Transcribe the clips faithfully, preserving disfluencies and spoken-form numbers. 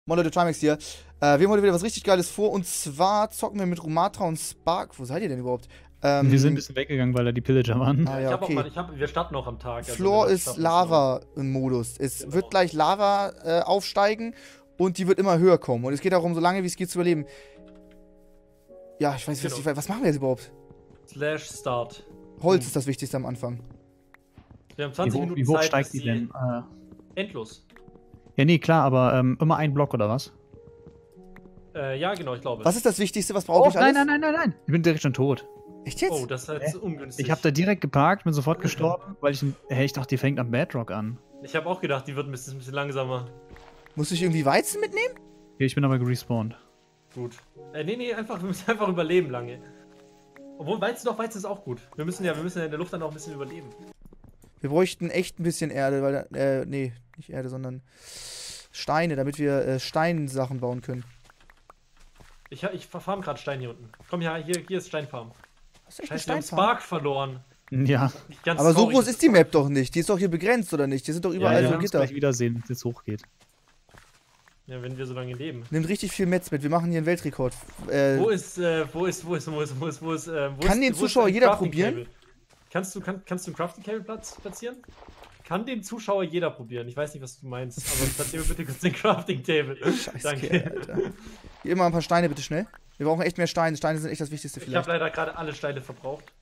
Moin Leute, Trimax hier. Äh, wir haben heute wieder was richtig Geiles vor. Und zwar zocken wir mit Rumatra und Spark. Wo seid ihr denn überhaupt? Ähm, wir sind ein bisschen weggegangen, weil da die Pillager waren. Ah, Ich ja, hab okay. auch mal, ich hab, wir starten noch am Tag. Also Floor wir ist starten Lava-Modus. Es Genau. wird gleich Lava äh, aufsteigen und die wird immer höher kommen. Und es geht darum, so lange wie es geht zu überleben. Ja, ich weiß nicht, Genau. was, was machen wir jetzt überhaupt? Slash Start. Holz Hm. ist das Wichtigste am Anfang. Wir haben Wie zwanzig hoch, Minuten wie hoch Zeit, steigt bis die denn? Äh, Endlos. ja, nee, klar, aber ähm, immer ein Block oder was? Äh, ja, genau, ich glaube. Was ist das Wichtigste? Was brauche ich nein, alles? nein, nein, nein, nein. Ich bin direkt schon tot. Echt jetzt? Oh, das ist jetzt ungünstig. Ich habe da direkt geparkt, bin sofort gestorben, weil ich, hey, ich dachte, die fängt am Bedrock an. Ich habe auch gedacht, die wird ein bisschen, ein bisschen langsamer. Muss ich irgendwie Weizen mitnehmen? Okay, ich bin aber gerespawnt. Gut. Äh, nee, nee, einfach, wir müssen einfach überleben lange. Obwohl, Weizen doch, Weizen ist auch gut. Wir müssen ja, wir müssen ja in der Luft dann auch ein bisschen überleben. Wir Wir bräuchten echt ein bisschen Erde, weil, äh, nee, nicht Erde, sondern Steine, damit wir äh, Steinsachen bauen können. Ich, ich farm gerade Stein hier unten. Komm, ja, hier, hier ist Steinfarm. Hast du echt Scheiße, wir haben eine Steinfarm? Spark verloren. Ja, Nicht ganz Aber so traurig, groß dass ist die Spark- Map doch nicht. Die ist doch hier begrenzt, oder nicht? Die sind doch ja, überall wir so werden uns Gitter. gleich wiedersehen, wenn es jetzt hochgeht. Ja, wenn wir so lange leben. Nimmt richtig viel Metz mit. Wir machen hier einen Weltrekord. Äh, Wo ist, äh, wo ist, wo ist, wo ist, wo ist, wo ist, äh, wo Kann ist, den wo Zuschauer ist ein jeder Crafting probieren? Table? Kannst du, kann, kannst du ein Crafting Table Platz platzieren? Kann den Zuschauer jeder probieren? Ich weiß nicht, was du meinst, aber platziere bitte kurz den Crafting Table. Scheiße, Danke. Alter. Hier immer ein paar Steine, bitte schnell. Wir brauchen echt mehr Steine. Steine sind echt das Wichtigste Ich vielleicht. habe leider gerade alle Steine verbraucht.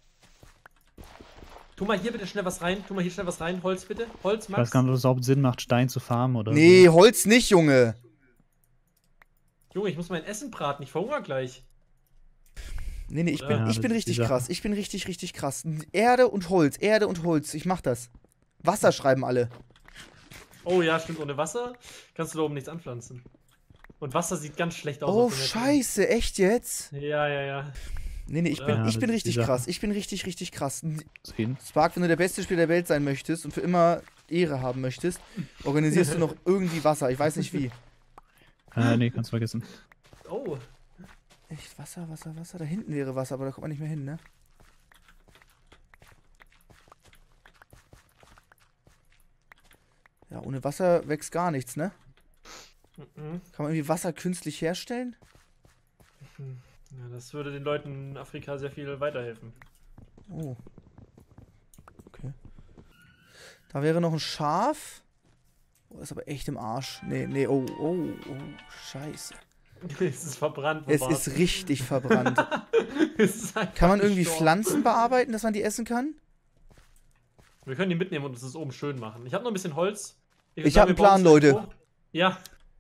Tu mal hier bitte schnell was rein. Tu mal hier schnell was rein. Holz bitte. Holz, Ich Max. weiß gar nicht, ob es überhaupt Sinn macht, Stein zu farmen oder Nee, so. Holz nicht, Junge. Junge, ich muss mein Essen braten. Ich verhungere gleich. Nee, nee, ich bin, Ja, ich bin das ist die richtig Sache. krass. Ich bin richtig, richtig krass. Erde und Holz, Erde und Holz. Ich mach das. Wasser schreiben alle. Oh ja, stimmt. Ohne Wasser kannst du da oben nichts anpflanzen. Und Wasser sieht ganz schlecht aus. Oh, auf der Map. scheiße. Echt jetzt? Ja, ja, ja. Nee, nee, ich bin, Ja, ich das bin ist die richtig Sache. krass. Ich bin richtig, richtig krass. Sehen. Spark, wenn du der beste Spieler der Welt sein möchtest und für immer Ehre haben möchtest, organisierst du noch irgendwie Wasser. Ich weiß nicht wie. Äh, nee, kannst vergessen. Oh. Echt, Wasser, Wasser, Wasser? Da hinten wäre Wasser, aber da kommt man nicht mehr hin, ne? Ja, ohne Wasser wächst gar nichts, ne? Mhm. Kann man irgendwie Wasser künstlich herstellen? Ja, das würde den Leuten in Afrika sehr viel weiterhelfen. Oh. Okay. Da wäre noch ein Schaf. Oh, ist aber echt im Arsch. Nee, nee, oh, oh, oh, scheiße. Es ist verbrannt. wo Es war's? ist richtig verbrannt. Es ist einfach Kann man irgendwie gestorben. Pflanzen bearbeiten, dass man die essen kann? Wir können die mitnehmen und uns das oben schön machen. Ich habe noch ein bisschen Holz. würd Ich sagen, hab wir einen bauen Plan, es Leute. hoch. Ja,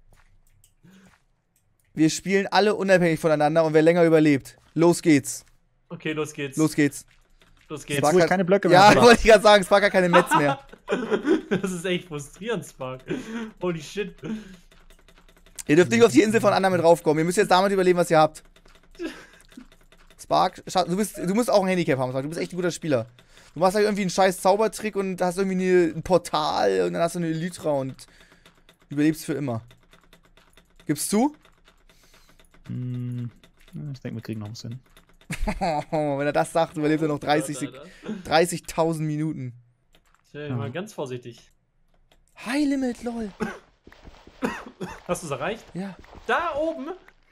Wir spielen alle unabhängig voneinander und wer länger überlebt. Los geht's. okay, los geht's. Los geht's. los geht's. Spark Wo ich hat- keine Blöcke mehr Ja, habe. wollte ich gerade sagen, Spark hat keine Metz mehr. Das ist echt frustrierend, Spark. Holy shit. Ihr dürft nicht auf die Insel von anderen mit raufkommen. Ihr müsst jetzt damit überleben, was ihr habt. Spark, scha- du, bist, du musst auch ein Handicap haben, Spark. Du bist echt ein guter Spieler. Du machst halt irgendwie einen scheiß Zaubertrick und hast irgendwie eine, ein Portal und dann hast du eine Elytra und überlebst für immer. Gibst du? Hm, ich denke, wir kriegen noch was hin. Wenn er das sagt, überlebt er noch dreißig Sek- Alter. dreißigtausend Minuten. Ich bin mal ganz vorsichtig. High Limit, lol. Hast du es erreicht? Ja. Da oben?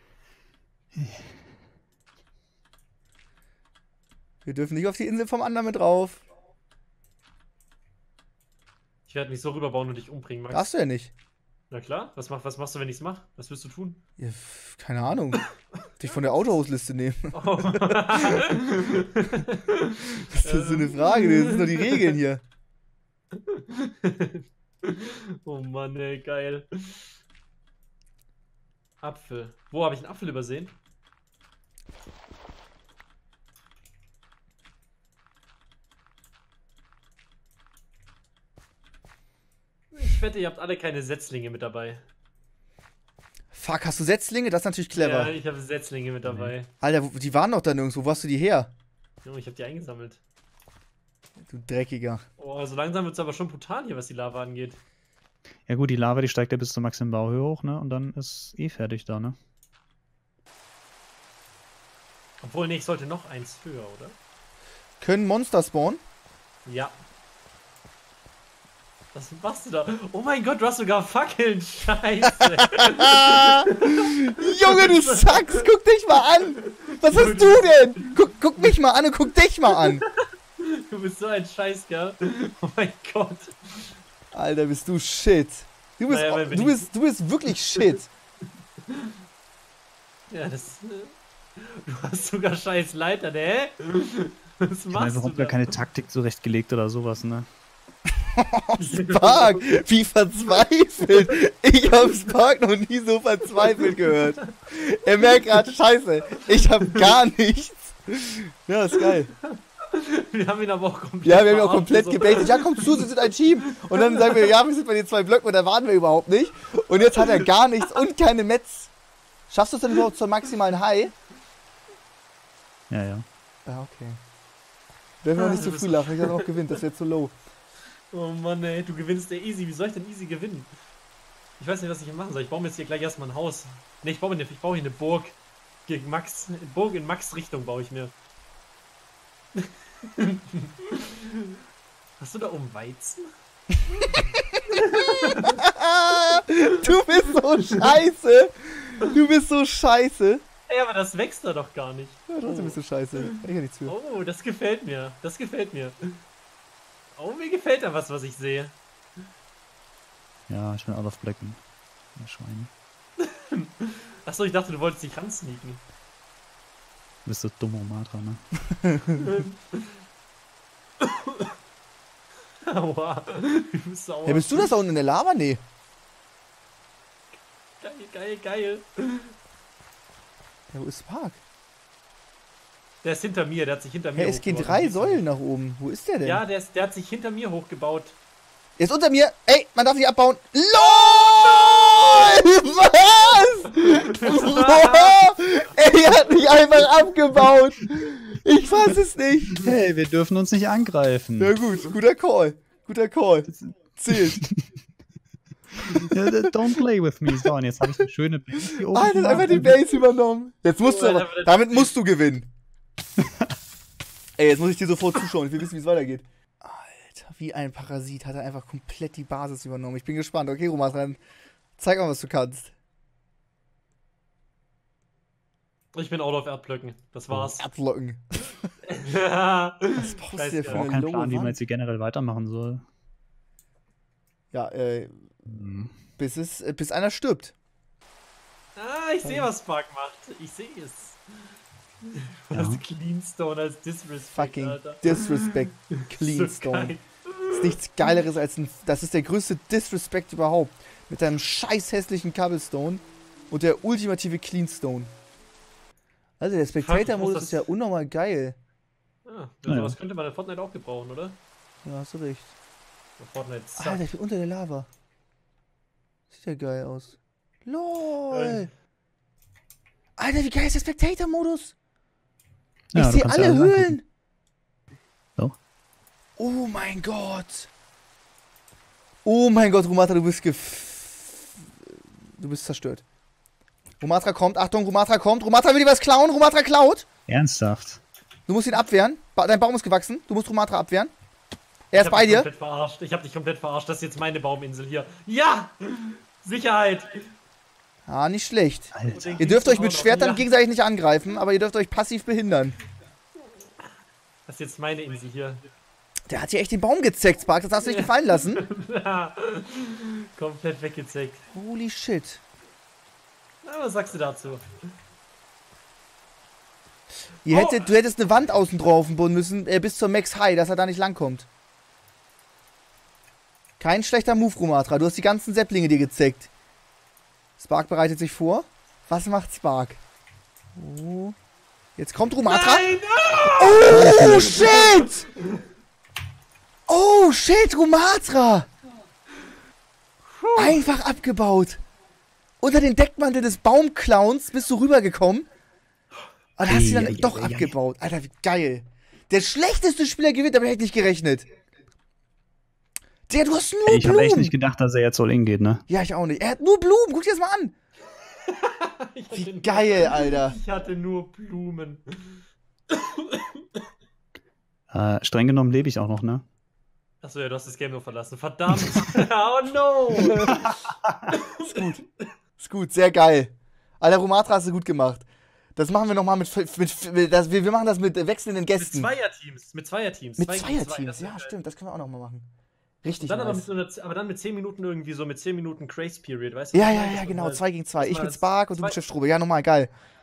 Wir dürfen nicht auf die Insel vom anderen mit drauf. Ich werde mich so rüberbauen und dich umbringen, Max. Darfst du ja nicht. Na klar. Was, mach, was machst du, wenn ich es mache? Was wirst du tun? Ja, pf, keine Ahnung. Dich von der Autohausliste nehmen. Oh. Das ist so eine Frage. Das sind nur die Regeln hier. Oh Mann, ey, geil. Apfel. Wo habe ich einen Apfel übersehen? Ich wette, ihr habt alle keine Setzlinge mit dabei. Fuck, hast du Setzlinge? Das ist natürlich clever. Ja, ich habe Setzlinge mit dabei. Alter, wo- die waren doch da nirgends. Wo hast du die her? Junge, ich habe die eingesammelt. Du Dreckiger. Oh, so langsam wird es aber schon brutal hier, was die Lava angeht. Ja gut, die Lava, die steigt ja bis zur maximalen Bauhöhe hoch, ne? Und dann ist eh fertig da, ne? Obwohl, nee, ich sollte noch eins höher, oder? Können Monster spawnen? Ja. Was machst du da? Oh mein Gott, du hast sogar Fackeln. Scheiße. Junge, du Sachs, guck dich mal an. Was hast du denn? Guck, guck mich mal an und guck dich mal an. Du bist so ein Scheißkerl. Oh mein Gott. Alter, bist du shit. Du bist, Naja, du bist, du bist wirklich shit. Ja, das... Du hast sogar scheiß Leiter, ne? Was Ich habe machst du überhaupt da? gar keine Taktik zurechtgelegt oder sowas, ne? Spark, wie verzweifelt. Ich hab Spark noch nie so verzweifelt gehört. Er merkt gerade, scheiße, ich hab gar nichts. Ja, ist geil. Wir haben ihn aber auch komplett Ja, wir haben ihn auch verarscht, komplett so. gebaitet. Ja, komm zu, Sie sind ein Team. Und dann sagen wir, ja, wir sind bei den zwei Blöcken und da waren wir überhaupt nicht. Und jetzt hat er gar nichts und keine Metz. Schaffst du es denn überhaupt zur maximalen High? Ja, ja. Ja, okay. Dürfen wir nicht zu früh lachen, ich hab noch gewinnt, das wäre zu low. Oh Mann, ey, du gewinnst der easy. Wie soll ich denn easy gewinnen? Ich weiß nicht, was ich hier machen soll. Ich baue mir jetzt hier gleich erstmal ein Haus. Ne, ich baue mir eine, ich baue hier eine Burg. Gegen Max. Eine Burg in Max Richtung baue ich mir. Hast du da oben Weizen? Du bist so scheiße. Du bist so scheiße. Ey, aber das wächst da doch gar nicht. Ja, trotzdem bist du scheiße. Ich kann nichts für. Oh, das gefällt mir. Das gefällt mir. Oh, mir gefällt da was, was ich sehe. Ja, ich bin out of blacken. Ja, Schweine. Achso, ich dachte, du wolltest dich ransneaken. Du bist so dumm, Matra, ne? Aua. Du bist sauer. Hey, bist du das da unten in der Lava? Nee. Geil, geil, geil. Ja, wo ist Spark? Der ist hinter mir, der hat sich hinter mir Hey, es gehen hochgebaut. drei Säulen nach oben. Wo ist der denn? Ja, der, ist, der hat sich hinter mir hochgebaut. Er ist unter mir. Ey, man darf nicht abbauen. LOL! Was? Boah! Ey, er hat mich einfach abgebaut. Ich fass es nicht. Hey, wir dürfen uns nicht angreifen. Na gut, guter Call. Guter Call. Zählt. Ja, don't play with me. So, und jetzt habe ich eine schöne Base hier oben. Ah, der hat einfach die Base übernommen. Jetzt musst du Oh, aber, Alter, damit musst du gewinnen. Ey, jetzt muss ich dir sofort zuschauen. Ich will wissen, wie es weitergeht. Alter, wie ein Parasit hat er einfach komplett die Basis übernommen. Ich bin gespannt. Okay, Roman, dann zeig mal, was du kannst. Ich bin out of Erdblöcken. Das war's. Erdlocken. Ja. Was brauchst du Scheiße, dir für ja. Auch eine kein lowe Plan, wie man Wand? jetzt hier generell weitermachen soll. Ja, äh, Hm. bis, es, äh, bis einer stirbt. Ah, ich sehe, was Spark macht. Ich sehe es. Ja. Das Cleanstone als Disrespect, Fucking Alter. Disrespect. So Cleanstone. geil. Ist nichts Geileres als ein. Das ist der größte Disrespect überhaupt. Mit deinem scheiß hässlichen Cobblestone und der ultimative Cleanstone. Also der Fuck, ich Spectator-Modus muss ist ja unnormal geil. Ah, Ja. sowas könnte man in Fortnite auch gebrauchen, oder? Ja, hast du recht. Fortnite suckt. Alter, ich bin unter der Lava. Sieht ja geil aus. LOL. Ähm. Alter, wie geil ist der Spectator-Modus? Ja, Ich du sehe kannst alle ja alles Höhlen. So. Oh mein Gott. Oh mein Gott, Rumatra, du bist gef... Du bist zerstört. Rumatra kommt, Achtung, Rumatra kommt. Rumatra will dir was klauen, Rumatra klaut. Ernsthaft? Du musst ihn abwehren. Ba Dein Baum ist gewachsen. Du musst Rumatra abwehren. Er ist Ich hab bei dich dir. komplett verarscht. Ich hab dich komplett verarscht. Das ist jetzt meine Bauminsel hier. Ja! Sicherheit! Ah, nicht schlecht. Alter. Ihr dürft euch mit Auch noch. Schwertern Ja. gegenseitig nicht angreifen, aber ihr dürft euch passiv behindern. Das ist jetzt meine Insel hier. Der hat hier echt den Baum gezeckt, Spark. Das hast du nicht gefallen lassen. Komplett weggezeckt. Holy shit. Na, was sagst du dazu? Ihr Oh. hättet, du hättest eine Wand außen drauf bauen müssen, äh, bis zur Max High, dass er da nicht langkommt. Kein schlechter Move, Rumatra. Du hast die ganzen Säpplinge dir gezeckt. Spark bereitet sich vor. Was macht Spark? Oh. Jetzt kommt Rumatra. Nein! Oh, shit! Oh, shit, Rumatra! Einfach abgebaut. Unter den Deckmantel des Baumclowns bist du rübergekommen. Und hast sie dann Ei, ei, doch ei, ei. abgebaut. Alter, wie geil. Der schlechteste Spieler gewinnt, aber hätte ich nicht gerechnet. Der, du hast nur Ey, ich habe echt Blumen. nicht gedacht, dass er jetzt all in geht, ne? Ja, ich auch nicht. Er hat nur Blumen. Guck dir das mal an. Ich Wie hatte- geil, Alter. Ich hatte nur Blumen. Äh, streng genommen lebe ich auch noch, ne? Achso, ja, du hast das Game nur verlassen. Verdammt. Oh no. Ist gut. Ist gut, sehr geil. Alter, Rumatra hast du gut gemacht. Das machen wir nochmal mit, mit, mit das, wir, wir machen das mit wechselnden Gästen. Mit Zweierteams. Mit Zweierteams. Mit Zwei gegen zwei, Zweierteams, das wär ja, geil. stimmt, das können wir auch nochmal machen. Richtig Dann aber, nice. mit so einer, aber dann mit zehn Minuten irgendwie so, mit zehn Minuten Grace Period, weißt du? Ja, was ich ja, meine? ja, Dass man genau, halt- zwei gegen zwei. dass Ich man mit als Spark und du zwei- mit Chef Strube. Ja, nochmal, geil.